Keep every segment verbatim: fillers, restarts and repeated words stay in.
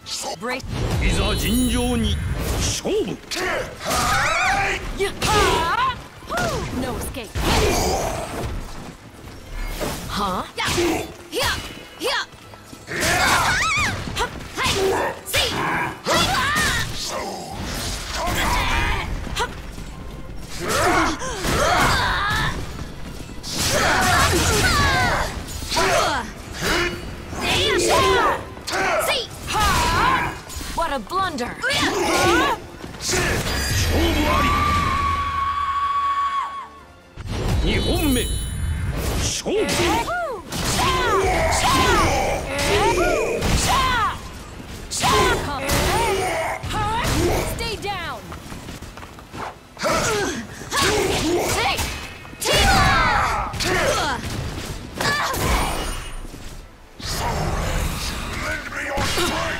Brace. いざ尋常に勝負。 No escape. Huh? See. What a blunder! 勝負あり。にほんめ勝負。 Stay down. Lend me your strength!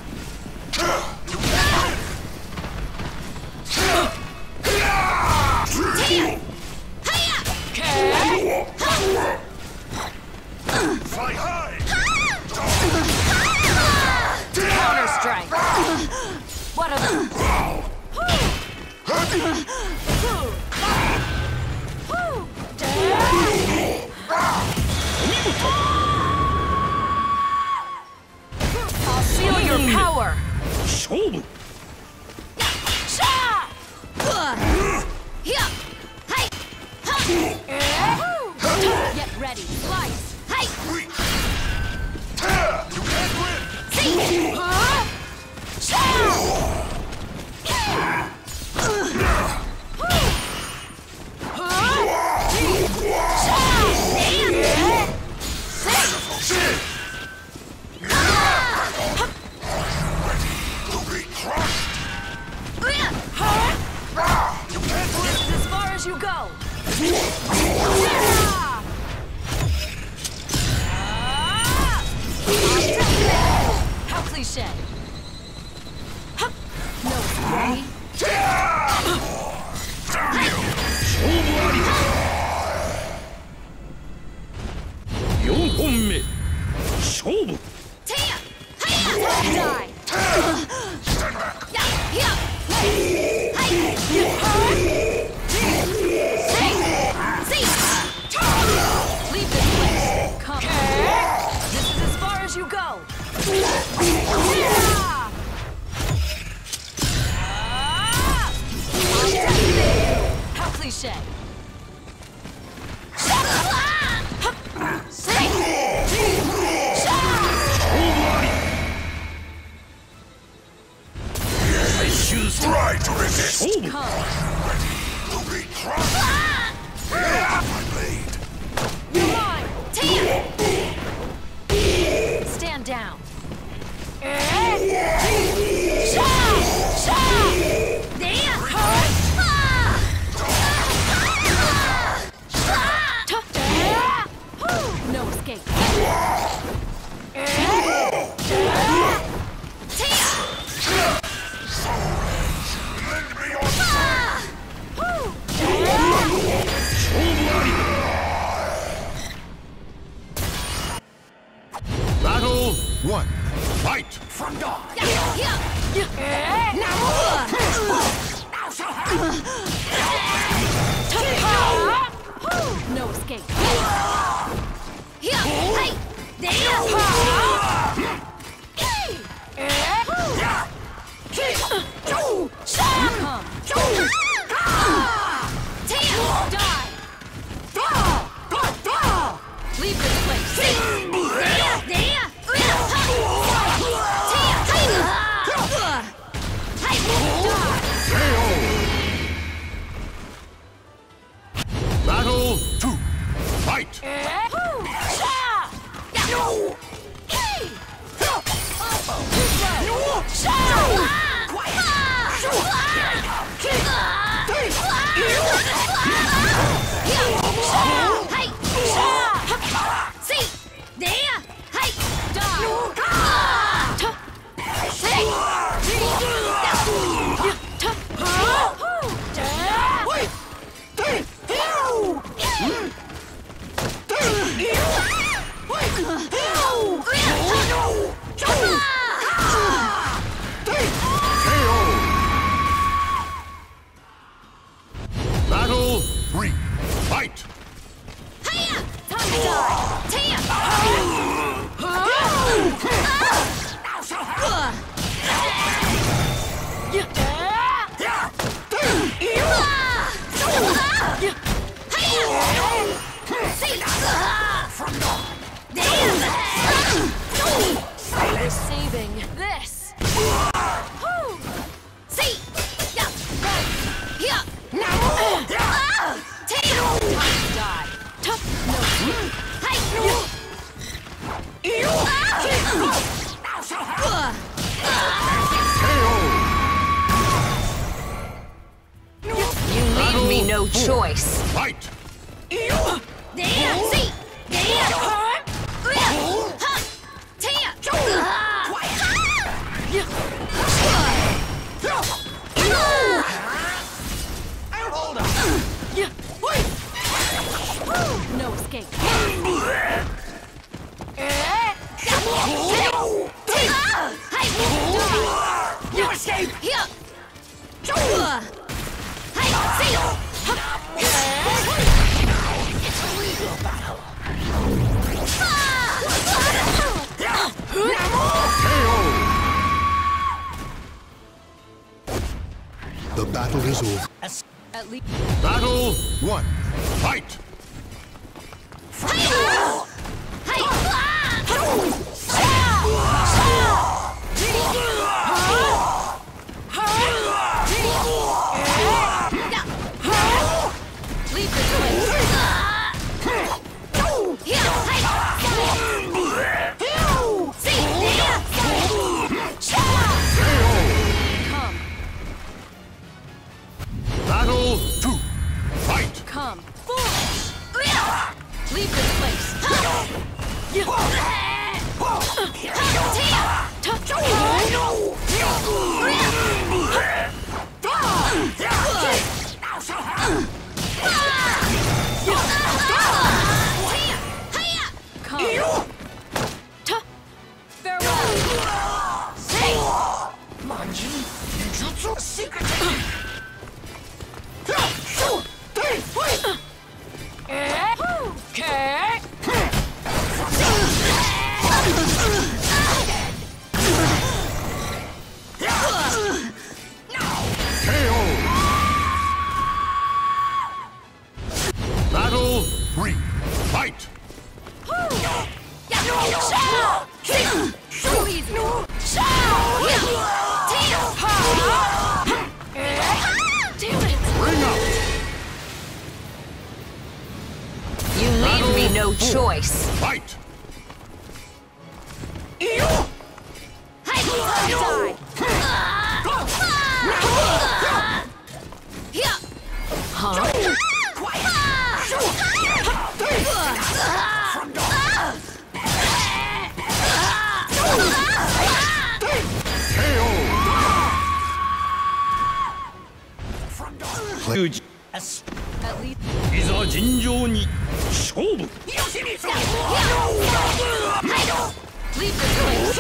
Fly high! Counter strike. What a I'll seal your power. 勝負。 Get ready. Slice. Reach! Tear! You can't win! To be crushed! You can't win! This is as far as you go. How cliche. No, ready? 勝負あり。よんほんめ勝負。 Die. Stand back! Leave this place. Come. This is as far as you go. How cliche. Try to resist! 勝負。 Come. To be crushed! My blade! Fine. Stand down. No escape. Lend me your strength! 勝負あり。 Battle one. Fight. From dawn! No escape. Leave this place. Battle two. Fight. saving this. Whew. See. Yeah. Right. Here. Now. Ah. Take it. Time to die. Tough. No. Hey. You. You leave me no choice. Fight! There. See. There. No escape. No escape. Here. Hey, see. It's a legal battle. The battle is over. At least. Battle One. Fight! Leave this place. Come. Battle Two! Fight! Come. Foolish. Leave this place. Come. Farewell. Manji, Ninjutsu, secret! Okay. Battle Three! Fight! So easy. Damn it. Bring out. You leave me no choice. Fight! Huh? Huge. At least. いざ尋常に勝負 Leave this place.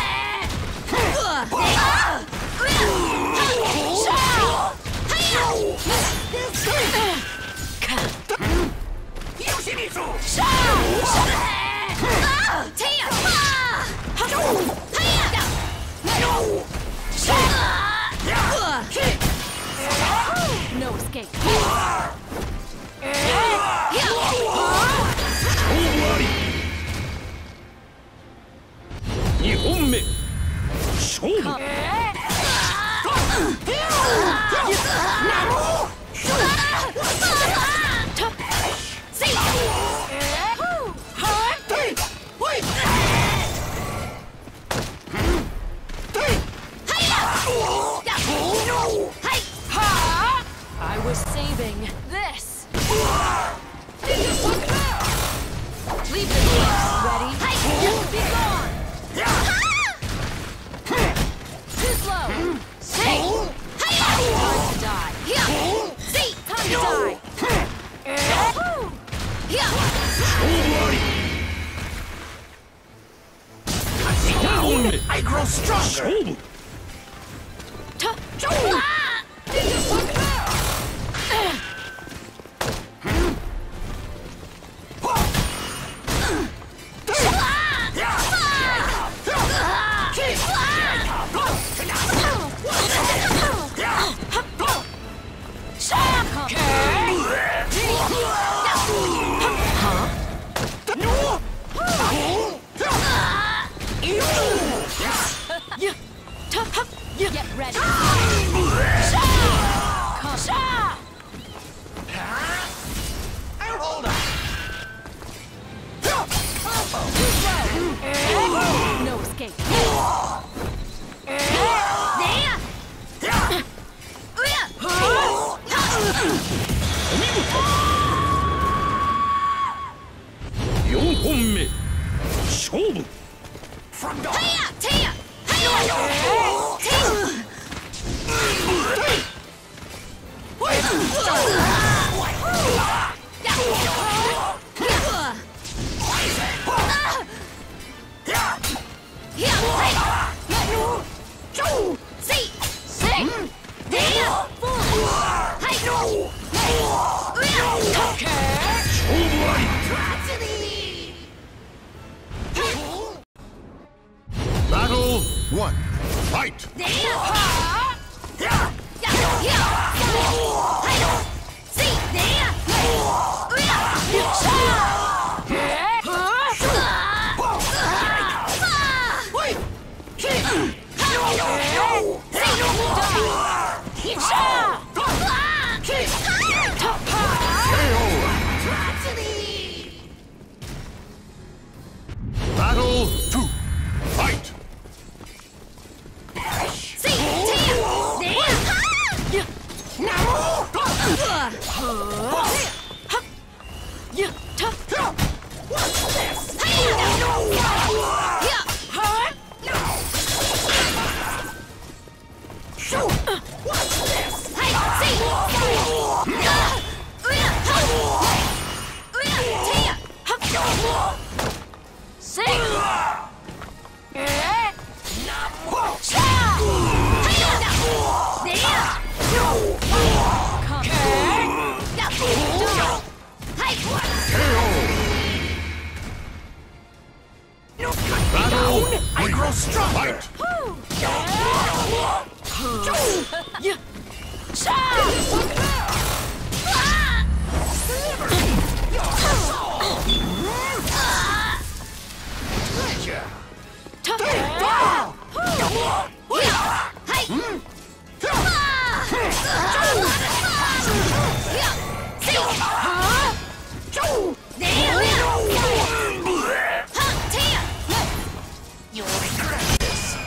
No escape. にほんめ勝負 I was saving this. Leave this place. Ready? Be gone. Too slow. Time to die. Time to die. I grow stronger! 勝負 Huh? ready. Hold on. No escape. There. よんほんめ勝負 From the Hiya! Hiya! Hiya! Battle one. Fight. Battle Two. Fight. Battle I grow stronger. Fight. You'll regret this.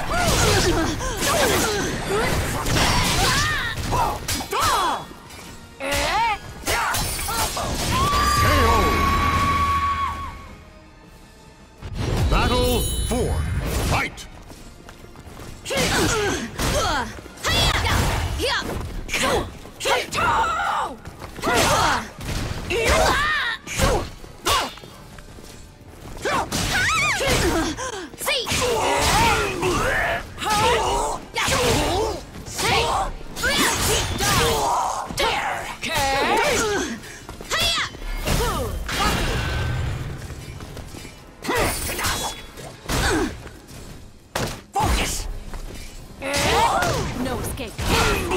Battle Four. Fight. No escape.